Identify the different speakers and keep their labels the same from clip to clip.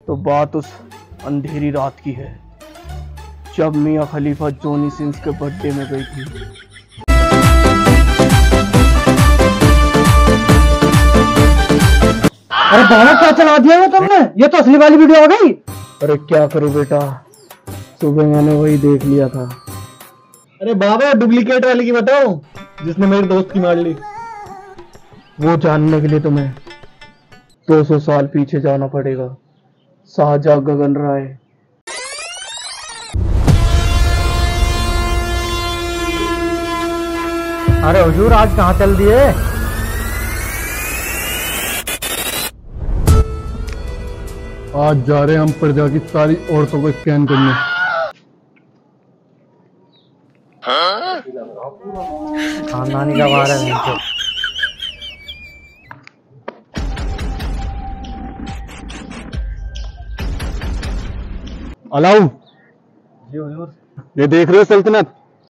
Speaker 1: तो बात उस अंधेरी रात की है जब मियां खलीफा जॉनी सिंस के बर्थडे में गई थी।
Speaker 2: अरे बाबा क्या चला दिया है तुमने? ये तो असली वाली वीडियो आ गई।
Speaker 1: अरे क्या करूं बेटा, सुबह मैंने वही देख लिया था।
Speaker 2: अरे बाबा डुप्लीकेट वाली की बताओ, जिसने मेरे दोस्त की मार ली।
Speaker 1: वो जानने के लिए तुम्हें 200 साल पीछे जाना पड़ेगा। शाहजहां गगन राय।
Speaker 2: अरे हुजूर आज कहाँ चल दिए?
Speaker 3: आज जा रहे हैं हम प्रजा की सारी औरतों को स्कैन करने।
Speaker 2: खानदानी का वार है नीचे।
Speaker 3: अलाउ, ये देख रहे हो सल्तनत?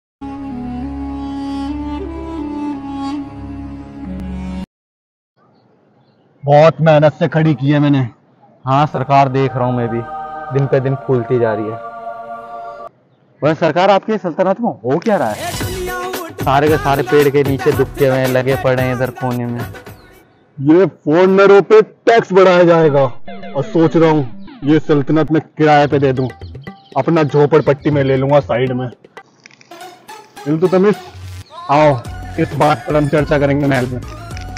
Speaker 3: बहुत मेहनत से खड़ी की है मैंने।
Speaker 4: हाँ सरकार, देख रहा हूँ मैं भी, दिन पे दिन फूलती जा रही है। वह सरकार, आपकी सल्तनत में हो क्या रहा है? सारे के सारे पेड़ के नीचे दुबके हुए लगे पड़े हैं इधर कोने में।
Speaker 3: ये फॉरेनरों पे टैक्स बढ़ाया जाएगा और सोच रहा हूँ ये सल्तनत में किराए पे दे दूं, अपना झोपड़पट्टी में ले लूंगा साइड में। इल्तुतमिश, आओ इस बात पर हम चर्चा करेंगे महल में।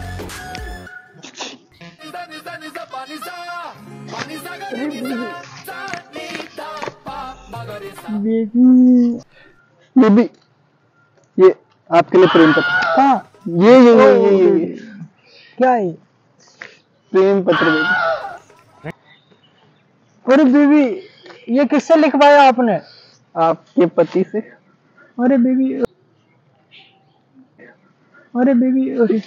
Speaker 1: बेबी, ये आपके लिए प्रेम पत्र। हाँ, ये क्या है? प्रेम पत्र बेबी।
Speaker 2: अरे बेबी, ये किससे लिखवाया आपने?
Speaker 1: आपके पति से।
Speaker 2: अरे बेबी, अरे बेबी, अरे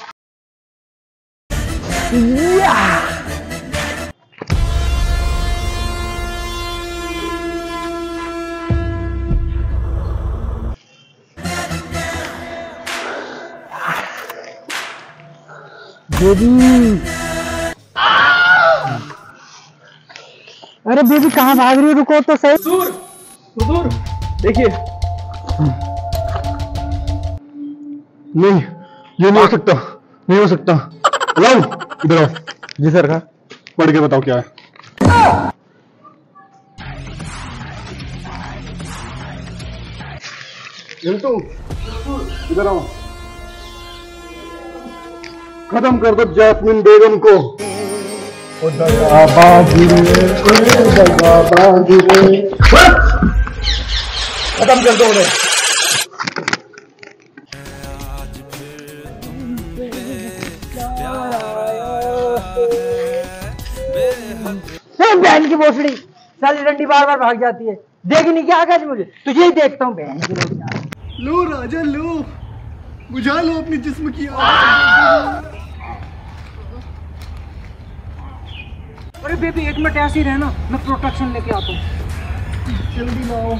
Speaker 2: बेबी। अरे बेबी कहाँ भाग रही हो? रुको तो सही।
Speaker 1: हुजूर, देखिए।
Speaker 3: नहीं, ये नहीं हो सकता, नहीं हो सकता। लाओ इधर आओ। जी सरकार। पढ़ के बताओ क्या है। इधर आओ। खत्म कर दो जैस्मिन बेगम को। खत्म कर दो उन्हें।
Speaker 2: बहन की भोसड़ी, साली डंडी बार बार भाग जाती है। देखी नहीं क्या आज मुझे? तुझे ही देखता हूँ बहन की भोसड़ी।
Speaker 3: लो राजा लो, बुझा लो अपनी जिस्म की आग।
Speaker 2: अरे बेबी एक मिनट ऐसे ही रहना, मैं प्रोटेक्शन लेके आता हूँ।
Speaker 3: जल्दी लाओ।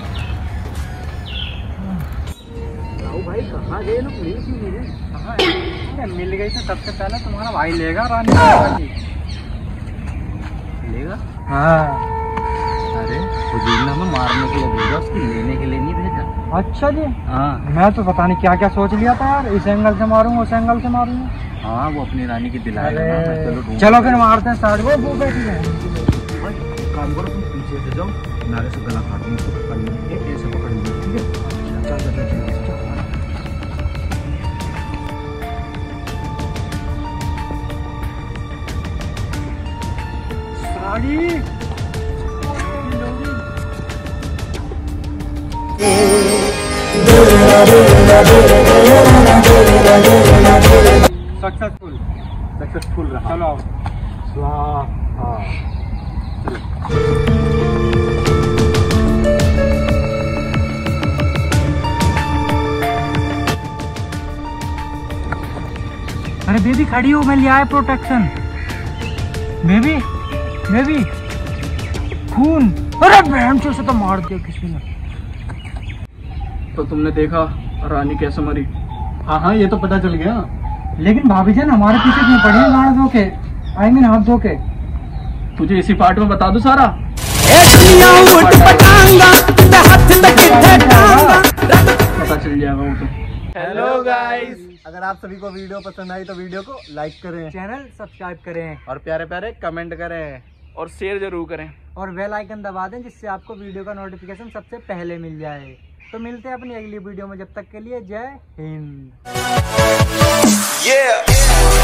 Speaker 2: भाई कहाँ गए ना? पुलिस ही मिले। कहाँ है? अरे मिल गई तो सबसे पहले तुम्हारा भाई लेगा रानी।
Speaker 4: लेगा?
Speaker 2: हाँ।
Speaker 4: अरे हुजूर ने हमें मारने के लिए भेजा, उसको लेने के लिए नहीं भेजा।
Speaker 2: अच्छा जी।
Speaker 4: हाँ,
Speaker 2: मैं तो पता नहीं क्या क्या सोच लिया था यार, इस एंगल से मारूंगा उस एंगल से मारूंगा।
Speaker 4: हाँ वो अपनी रानी की दिलाएगा ना।
Speaker 2: चलो फिर मारते हैं स्टार्ट। वो बैठी है।
Speaker 4: काम करो, तुम पीछे से जाओ, नारे से गला काट दूंगी, उसको पकड़ लेंगे, ऐसे पकड़ लेंगे, ठीक है? चल चल चल
Speaker 2: साड़ी
Speaker 4: सक्सेसफुल रहा।
Speaker 2: चलो अरे बेबी खड़ी हो, मैं ले आया प्रोटेक्शन। बेबी बेबी खून। अरे बहन से तो मार दिया किसी ने।
Speaker 1: तो तुमने देखा रानी कैसे मरी?
Speaker 3: हाँ ये तो पता चल गया।
Speaker 2: लेकिन भाभी जान हमारे पीछे क्यों पड़ी है गाड़ धो के? आई मीन हाथ धो के।
Speaker 1: तुझे इसी पार्ट में बता दूं सारा। पता चल जाएगा वो तो।
Speaker 3: हेलो गाइस, अगर आप सभी को वीडियो पसंद आई तो वीडियो को लाइक करें,
Speaker 2: चैनल सब्सक्राइब करें
Speaker 3: और प्यारे प्यारे कमेंट करें
Speaker 1: और शेयर जरूर करें
Speaker 2: और बेल आइकन दबा दें, जिससे आपको वीडियो का नोटिफिकेशन सबसे पहले मिल जाए। तो मिलते हैं अपनी अगली वीडियो में, जब तक के लिए जय हिंद।